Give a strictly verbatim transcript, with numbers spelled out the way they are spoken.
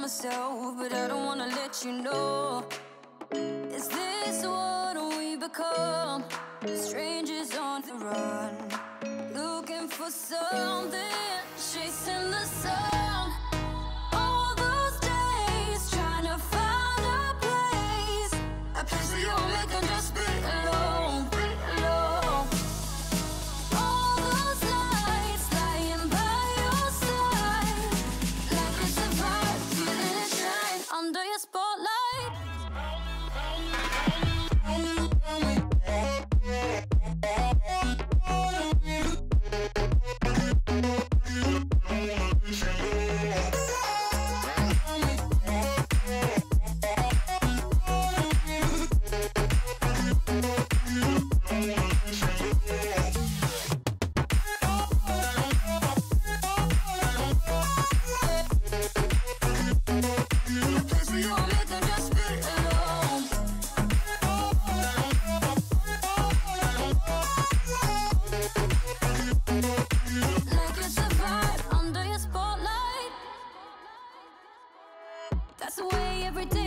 myself, but I don't wanna let you know. Is this what we become? Strangers on the run, looking for something, chasing the sun. All those days trying to find a place, a place where you and me can just be alone, be alone. All those nights lying by your side, like it's a vibe, feeling it shine under your spotlight. That's the way every day